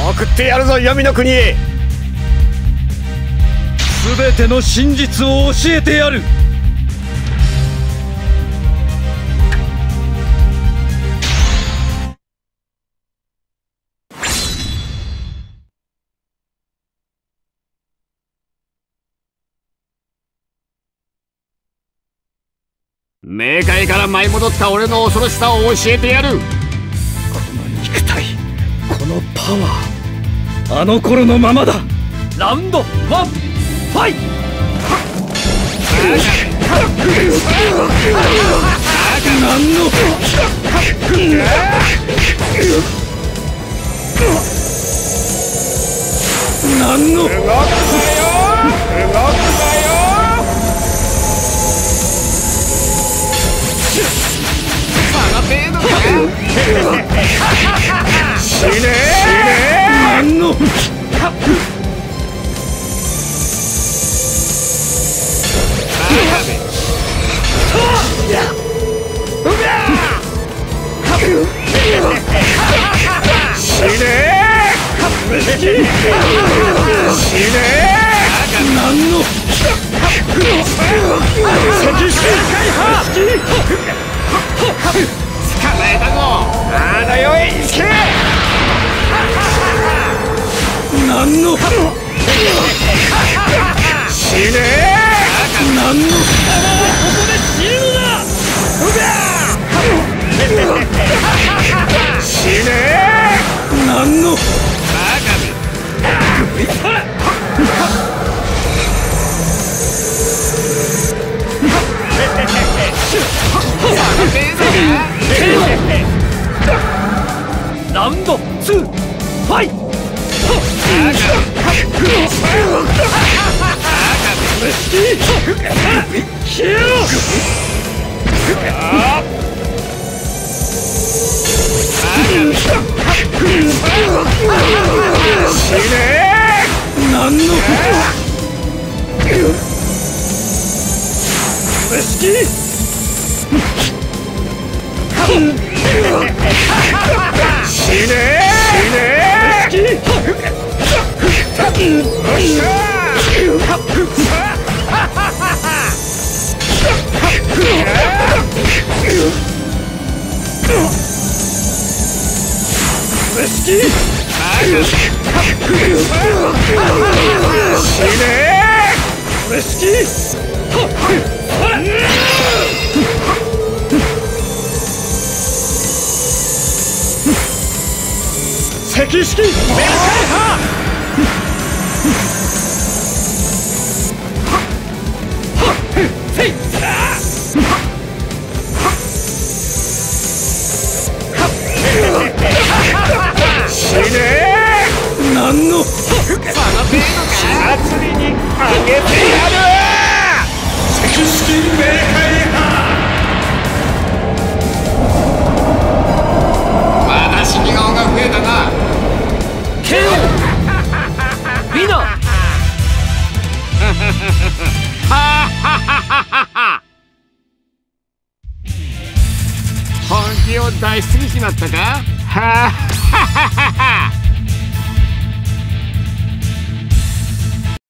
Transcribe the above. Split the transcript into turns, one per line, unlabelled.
送ってやるぞ黄泉の国へ。
全ての真実を教えてやる。
冥界から舞い戻った俺の恐ろしさを教えてやる。
この肉体、このパワー、あの頃のままだ。ラウンド1、ファイト。何の何の動くなよ、動くなよ。死ねー。何の死ねー。何の
捕まえたぞ。あの世へ行け。
何の
死ねー。
何のここで死ぬな。
死ね
ー。何のラウンド2、ファイト。何の死ね石式メルカイハ死ねー。何のその程度か。血祭りにあげてやる。石式メルカイハまだ死に顔が増えたな。 ケオウィナー。
本気を出しすぎちまったか。ははははは。